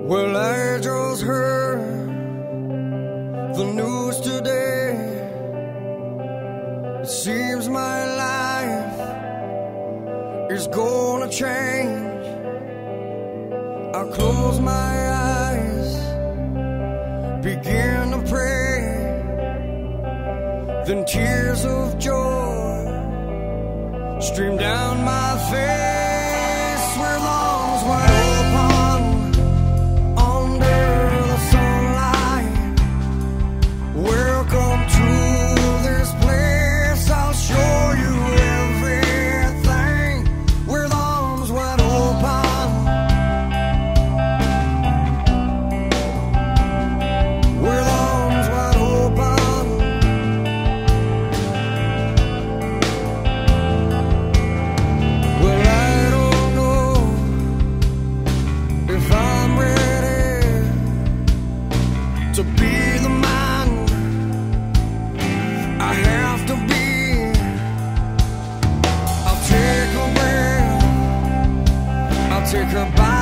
Well, I just heard the news today. It seems my life is gonna change. I close my eyes, begin to pray, then tears of joy stream down my face. Where lungs wide open under the sunlight. Welcome to this place, I'll show you everything. With arms wide open, with arms wide open. Well, I don't know if I'm ready to be the man I have to be. I'll take a breath, I'll take a bite.